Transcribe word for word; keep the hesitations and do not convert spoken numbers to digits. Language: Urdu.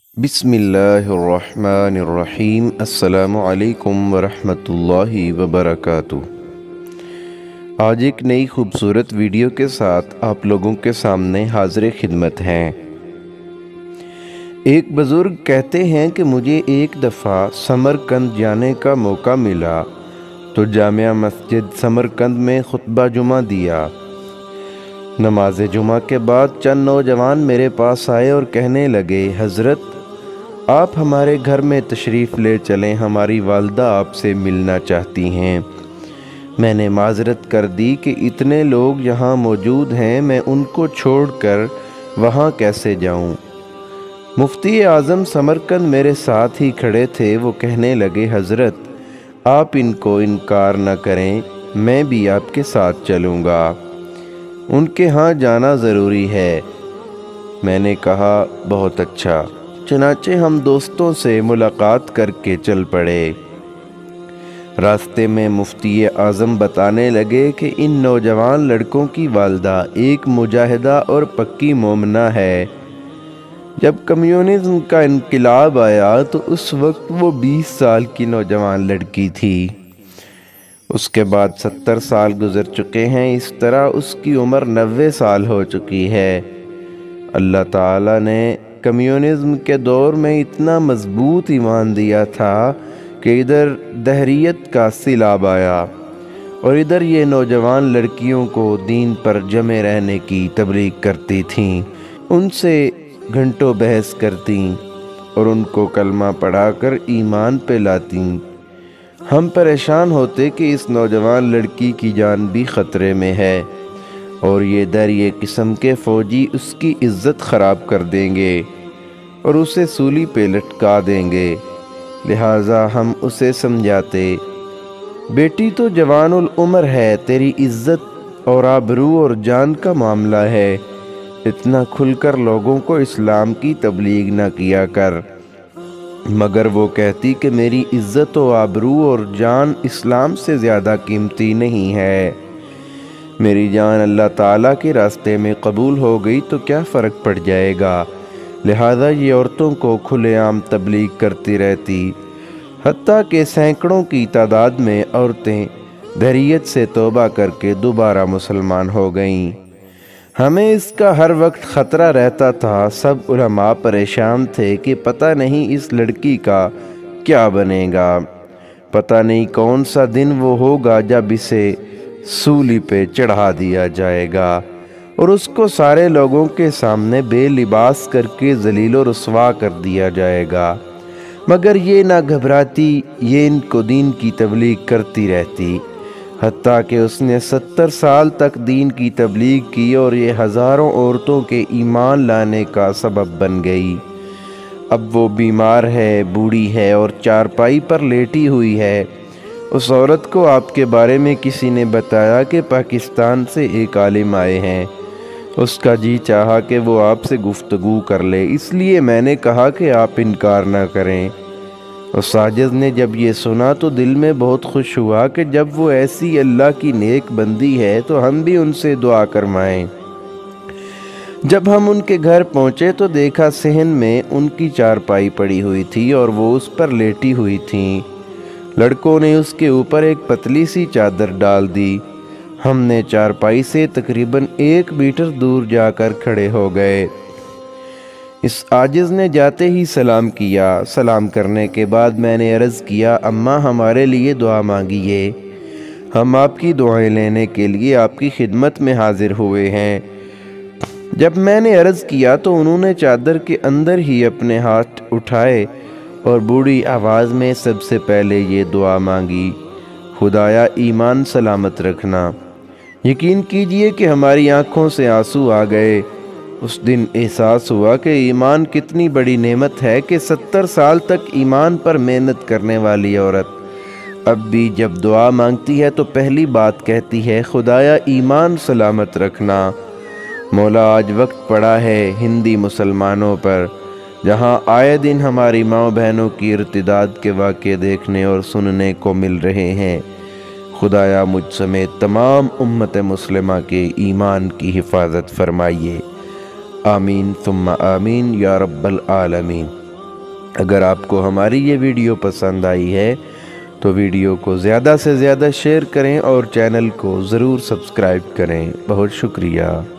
بسم اللہ الرحمن الرحیم۔ السلام علیکم ورحمۃ اللہ وبرکاتہ۔ آج ایک نئی خوبصورت ویڈیو کے ساتھ آپ لوگوں کے سامنے حاضر خدمت ہیں۔ ایک بزرگ کہتے ہیں کہ مجھے ایک دفعہ سمرقند جانے کا موقع ملا تو جامع مسجد سمرقند میں خطبہ جمعہ دیا۔ نماز جمعہ کے بعد چند نوجوان میرے پاس آئے اور کہنے لگے، حضرت آپ ہمارے گھر میں تشریف لے چلیں، ہماری والدہ آپ سے ملنا چاہتی ہیں۔ میں نے معذرت کر دی کہ اتنے لوگ یہاں موجود ہیں، میں ان کو چھوڑ کر وہاں کیسے جاؤں۔ مفتی اعظم سمرقند میرے ساتھ ہی کھڑے تھے، وہ کہنے لگے، حضرت آپ ان کو انکار نہ کریں، میں بھی آپ کے ساتھ چلوں گا، ان کے ہاں جانا ضروری ہے۔ میں نے کہا، بہت اچھا۔ چنانچہ ہم دوستوں سے ملاقات کر کے چل پڑے۔ راستے میں مفتی اعظم بتانے لگے کہ ان نوجوان لڑکوں کی والدہ ایک مجاہدہ اور پکی مومنہ ہے۔ جب کمیونزم کا انقلاب آیا تو اس وقت وہ بیس سال کی نوجوان لڑکی تھی۔ اس کے بعد ستر سال گزر چکے ہیں، اس طرح اس کی عمر نوے سال ہو چکی ہے۔ اللہ تعالیٰ نے کمیونزم کے دور میں اتنا مضبوط ایمان دیا تھا کہ ادھر دہریت کا سیلاب آیا اور ادھر یہ نوجوان لڑکیوں کو دین پر جمے رہنے کی تبلیغ کرتی تھیں، ان سے گھنٹوں بحث کرتیں اور ان کو کلمہ پڑھا کر ایمان پہ لاتیں۔ ہم پریشان ہوتے کہ اس نوجوان لڑکی کی جان بھی خطرے میں ہے اور یہ در یہ قسم کے فوجی اس کی عزت خراب کر دیں گے اور اسے سولی پہ لٹکا دیں گے، لہٰذا ہم اسے سمجھاتے، بیٹی تو جوان العمر ہے، تیری عزت اور آبرو اور جان کا معاملہ ہے، اتنا کھل کر لوگوں کو اسلام کی تبلیغ نہ کیا کر۔ مگر وہ کہتی کہ میری عزت و آبرو اور جان اسلام سے زیادہ قیمتی نہیں ہے، میری جان اللہ تعالیٰ کے راستے میں قبول ہو گئی تو کیا فرق پڑ جائے گا، لہذا یہ عورتوں کو کھلے عام تبلیغ کرتی رہتی، حتیٰ کہ سینکڑوں کی تعداد میں عورتیں دھریت سے توبہ کر کے دوبارہ مسلمان ہو گئیں۔ ہمیں اس کا ہر وقت خطرہ رہتا تھا، سب علماء پریشان تھے کہ پتہ نہیں اس لڑکی کا کیا بنے گا، پتہ نہیں کون سا دن وہ ہوگا جب اسے سولی پہ چڑھا دیا جائے گا اور اس کو سارے لوگوں کے سامنے بے لباس کر کے ذلیل و رسوا کر دیا جائے گا۔ مگر یہ نہ گھبراتی، یہ ان کو دین کی تبلیغ کرتی رہتی، حتیٰ کہ اس نے ستر سال تک دین کی تبلیغ کی اور یہ ہزاروں عورتوں کے ایمان لانے کا سبب بن گئی۔ اب وہ بیمار ہے، بوڑھی ہے اور چارپائی پر لیٹی ہوئی ہے۔ اس عورت کو آپ کے بارے میں کسی نے بتایا کہ پاکستان سے ایک عالم آئے ہیں، اس کا جی چاہا کہ وہ آپ سے گفتگو کر لے، اس لیے میں نے کہا کہ آپ انکار نہ کریں۔ اور ساجد نے جب یہ سنا تو دل میں بہت خوش ہوا کہ جب وہ ایسی اللہ کی نیک بندی ہے تو ہم بھی ان سے دعا کرمائیں۔ جب ہم ان کے گھر پہنچے تو دیکھا صحن میں ان کی چارپائی پڑی ہوئی تھی اور وہ اس پر لیٹی ہوئی تھیں۔ لڑکوں نے اس کے اوپر ایک پتلی سی چادر ڈال دی۔ ہم نے چارپائی سے تقریباً ایک میٹر دور جا کر کھڑے ہو گئے۔ اس عاجز نے جاتے ہی سلام کیا۔ سلام کرنے کے بعد میں نے عرض کیا، اماں ہمارے لیے دعا مانگیے، ہم آپ کی دعائیں لینے کے لیے آپ کی خدمت میں حاضر ہوئے ہیں۔ جب میں نے عرض کیا تو انہوں نے چادر کے اندر ہی اپنے ہاتھ اٹھائے اور بوڑھی آواز میں سب سے پہلے یہ دعا مانگی، خدایا ایمان سلامت رکھنا۔ یقین کیجئے کہ ہماری آنکھوں سے آنسو آ گئے۔ اس دن احساس ہوا کہ ایمان کتنی بڑی نعمت ہے کہ ستر سال تک ایمان پر محنت کرنے والی عورت اب بھی جب دعا مانگتی ہے تو پہلی بات کہتی ہے، خدایا ایمان سلامت رکھنا۔ مولا آج وقت پڑا ہے ہندی مسلمانوں پر، جہاں آئے دن ہماری ماں بہنوں کی ارتداد کے واقعے دیکھنے اور سننے کو مل رہے ہیں۔ خدایا مجھ سمیت تمام امت مسلمہ کے ایمان کی حفاظت فرمائیے، آمین ثم آمین یا رب العالمین۔ اگر آپ کو ہماری یہ ویڈیو پسند آئی ہے تو ویڈیو کو زیادہ سے زیادہ شیئر کریں اور چینل کو ضرور سبسکرائب کریں۔ بہت شکریہ۔